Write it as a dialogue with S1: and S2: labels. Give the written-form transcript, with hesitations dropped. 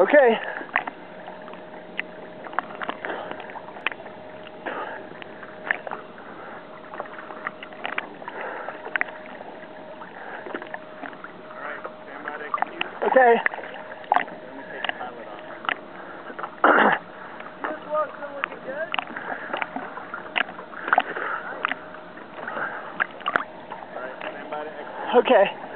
S1: Okay.
S2: Alright, stand by to execute.
S1: Okay.
S2: Then we take the pilot off. This one's still looking good. Nice. Alright, stand by to execute.
S1: Okay.